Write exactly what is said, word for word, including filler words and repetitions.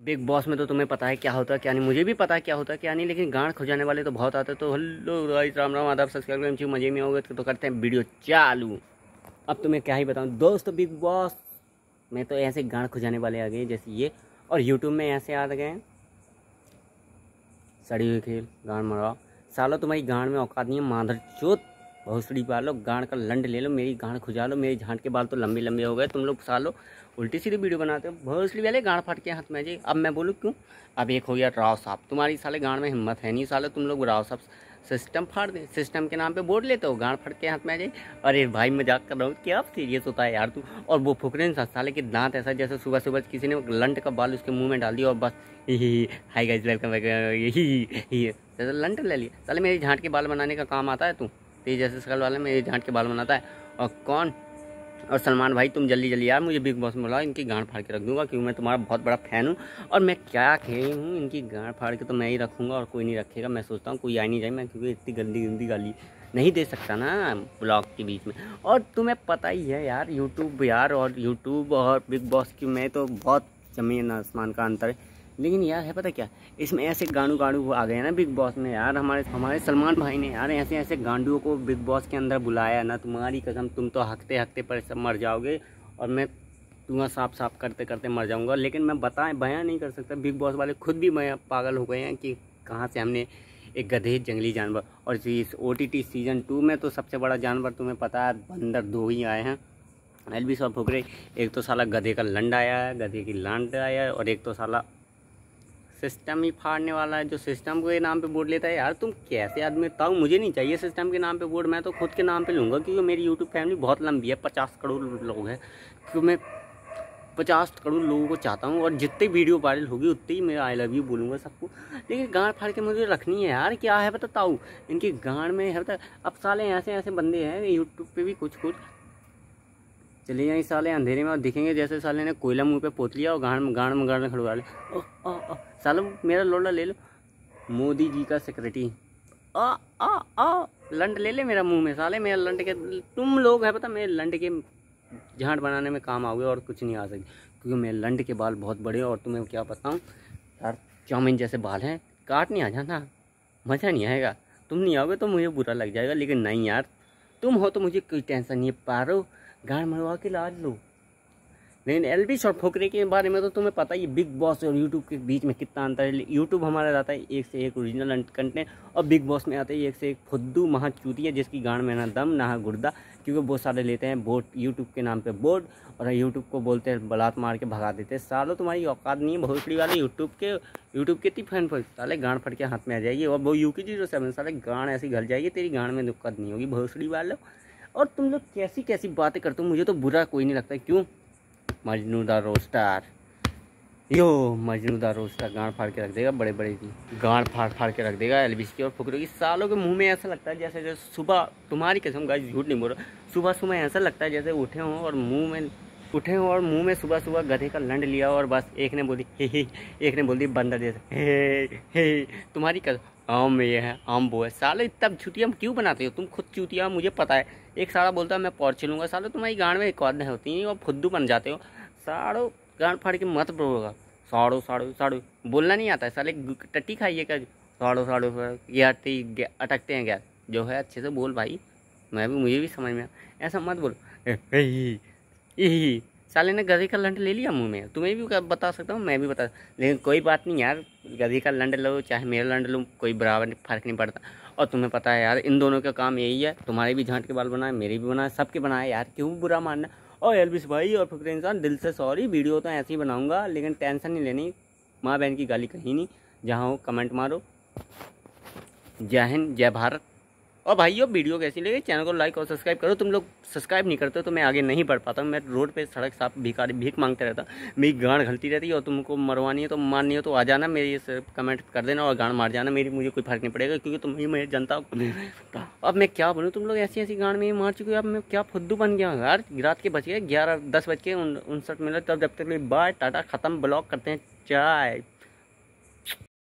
Big Boss में तो तुम्हें पता है क्या होता है क्या नहीं, मुझे भी पता है क्या होता है क्या नहीं, लेकिन गांड खुजाने वाले तो बहुत आते हैं। तो हेलो गाइस, राम राम, आदाब, सब्सक्राइब कर मजे में होगा तो करते हैं वीडियो चालू। अब तुम्हें क्या ही बताऊं दोस्त, बिग बॉस में तो ऐसे गांड खुजाने वाले आ गए जैसे ये, और यूट्यूब में ऐसे आ गए हैं सड़ी हुई खेल गांड मरवाओ। सालो तुम्हारी गांड में औकात नहीं है, माधर चोत भोसड़ी पालो, गांड का लंड ले लो, मेरी गांड खुजा लो। मेरी झांट के बाल तो लंबे लंबे हो गए, तुम लोग सालो उल्टी सीधी वीडियो बनाते हो। भोसड़ी वाले गांड फट के हाथ में आ जाए। अब मैं बोलूँ क्यों? अब एक हो गया राव साहब, तुम्हारी साले गांड में हिम्मत है नहीं, साले तुम लोग राव साहब सिस्टम फाड़ दे, सिस्टम के नाम पे वोट लेते हो, गांड फट के हाथ में आ जाए। अरे भाई मजाक कर रहा हूँ, क्या सीरियस होता है यार तू। और वो फुकरे साले के दांत ऐसा जैसे सुबह सुबह किसी ने लंट का बाल उसके मुंह में डाल दिया और बस ही हाई गाइस वेलकम यही जैसे लंट ले लिया। साले मेरी झांट के बाल बनाने का काम आता है तू, तेज जैसे सकल वाले मेरी झांट के बाल बनाता है। और कौन? और सलमान भाई तुम जल्दी जल्दी यार मुझे बिग बॉस में बुलाओ, इनकी गांड फाड़ के रख दूंगा, क्योंकि मैं तुम्हारा बहुत बड़ा फैन हूँ। और मैं क्या खेली हूँ, इनकी गांड फाड़ के तो मैं ही रखूँगा और कोई नहीं रखेगा। मैं सोचता हूँ कोई आ नहीं जाए, मैं क्योंकि इतनी गंदी गंदी गाली नहीं दे सकता ना ब्लॉग के बीच में। और तुम्हें पता ही है यार यूट्यूब यार, और यूट्यूब और बिग बॉस की में तो बहुत ज़मीन आसमान का अंतर है। लेकिन यार है पता क्या, इसमें ऐसे गांडू गांडू आ गए ना बिग बॉस में यार। हमारे हमारे सलमान भाई ने यार ऐसे ऐसे गांडुओं को बिग बॉस के अंदर बुलाया ना, तुम्हारी कसम तुम तो हकते हकते पर सब मर जाओगे और मैं तुम्हारा साफ साफ करते करते मर जाऊंगा। लेकिन मैं बताएं बयां नहीं कर सकता, बिग बॉस वाले खुद भी मैं पागल हो गए हैं कि कहाँ से हमने एक गधे जंगली जानवर। और इस O T T season two में तो सबसे बड़ा जानवर तुम्हें पता है बंदर दो ही आए हैं, एलबीस और फुकरे। एक तो साला गधे का लंड आया है, गधे की लांड आया है, और एक तो साला सिस्टम ही फाड़ने वाला है जो सिस्टम के नाम पे वोट लेता है। यार तुम कैसे आदमी बताओ, मुझे नहीं चाहिए सिस्टम के नाम पे वोट, मैं तो खुद के नाम पे लूँगा, क्योंकि मेरी यूट्यूब फैमिली बहुत लंबी है, पचास करोड़ लोग हैं। क्योंकि मैं पचास करोड़ लोगों को चाहता हूँ, और जितनी वीडियो वायरल होगी उतनी ही मैं आई लव यू बोलूँगा सबको। लेकिन गांड फाड़ के मुझे रखनी है यार, क्या है बताओ इनकी गांड में है बता। अब साले ऐसे ऐसे बंदे हैं यूट्यूब पे भी कुछ कुछ चले जाए साले अंधेरे में और दिखेंगे जैसे साले ने कोयला मुंह पे पोत लिया और गांड में गांड में गांड में खड़वा ले। ओ ओ सालो मेरा लोला ले लो, मोदी जी का सेक्रेटरी आ आ आ लंड ले ले मेरा मुंह में। साले मेरा लंड के तुम लोग है पता, मेरे लंड के झांट बनाने में काम आओगे और कुछ नहीं आ सके, क्योंकि मेरे लंड के बाल बहुत बड़े। और तुम्हें क्या बताऊँ यार, चाउमीन जैसे बाल हैं, काट नहीं आ जाना, मज़ा नहीं आएगा। तुम नहीं आओगे तो मुझे बुरा लग जाएगा, लेकिन नहीं यार तुम हो तो मुझे कोई टेंशन नहीं है, पारो गाड़ मरवा के लाज लो। लेकिन एलबीस और फुकरे के बारे में तो तुम्हें पता ही, बिग बॉस और यूट्यूब के बीच में कितना अंतर है। यूट्यूब हमारा रहता है एक से एक ओरिजिनल कंटेंट, और बिग बॉस में आता है एक से एक फुद्दू महा चूतिया जिसकी गांड में ना दम ना गुर्दा, क्योंकि बहुत सारे लेते हैं वोट यूट्यूब के नाम पे वोट, और यूट्यूब को बोलते हैं बलात मार के भगा देते हैं। सालों तुम्हारी औकात नहीं है भोसड़ी वाले यूट्यूब के, यूट्यूब के इतनी फैन फल साले गांड फट के हाथ में आ जाएगी, और वो यूकी जीरो सेवन साले गांड ऐसी घल जाएगी, तेरी गांड में दिक्कत नहीं होगी भोसड़ी वालों। और तुम लोग कैसी कैसी बातें करते हो, मुझे तो बुरा कोई नहीं लगता। क्यों? मजनू दा रोस्टर, यो मजनू दा रोस्टर गांड फाड़ के रख देगा, बड़े बड़े की गांड फाड़ फाड़ के रख देगा एलबीस की और फुकरों की। सालों के मुंह में ऐसा लगता है जैसे जैसे सुबह, तुम्हारी कसम गाइस झूठ नहीं बोल रहा, सुबह सुबह ऐसा लगता है जैसे उठे हों और मुंह में उठे हों और मुंह में सुबह सुबह गधे का लंड लिया, और बस एक ने बोली हे हे, एक ने बोल दी बंदर जैसे हे हे। तुम्हारी कसम आम ये है आम वो है। साले इतना चूतिया क्यों बनाते हो तुम, खुद चूतिया मुझे पता है। एक सारा बोलता है मैं पौर चलूँगा, सालों तुम्हारी गांड में एक आदत होती है और फुद्दू बन जाते हो। साड़ो गांड फाड़ के मत बोलोगा, साड़ो साड़ो साड़ो बोलना नहीं आता है साले, टट्टी खाइए क्या साड़ो साड़ो ये आते अटकते हैं क्या? जो है अच्छे से बोल भाई, मैं भी मुझे भी समझ में ऐसा मत बोलो। यही साले ने गधे का लंड ले लिया मुंह में, तुम्हें भी बता सकता हूँ, मैं भी बता, लेकिन कोई बात नहीं यार, गधे का लंड लो चाहे मेरा लंड लो, कोई बराबर फर्क नहीं पड़ता। और तुम्हें पता है यार इन दोनों का काम यही है, तुम्हारे भी झांट के बाल बनाए, मेरे भी बनाए, सबके बनाए यार, क्यों बुरा मानना। और एलबीस भाई और फुकरे इंसान दिल से सॉरी, वीडियो तो ऐसे ही बनाऊंगा, लेकिन टेंशन नहीं लेनी, माँ बहन की गाली कहीं नहीं, जहाँ हो कमेंट मारो। जय हिंद जय भारत। और भाइयों वीडियो कैसी लगी, चैनल को लाइक और सब्सक्राइब करो। तुम लोग सब्सक्राइब नहीं करते तो मैं आगे नहीं बढ़ पाता हूँ। मैं रोड पे सड़क साफ भिखारी भीख मांगते रहता, मेरी गांड घलती रहती है। और तुमको मरवानी है तो मारनी हो तो आ जाना, मेरी कमेंट कर देना और गांड मार जाना, मेरी मुझे कोई फर्क नहीं पड़ेगा, क्योंकि तुम ही मेरी जनता। अब मैं क्या बोलूँ, तुम लोग ऐसी ऐसी गांड में मार चुके हो, अब मैं क्या फुद्दू बन गया यार। रात के बज गए ग्यारह दस बज के उनसठ मिनट, तब जब तक बाय टाटा खत्म, ब्लॉक करते हैं चाय।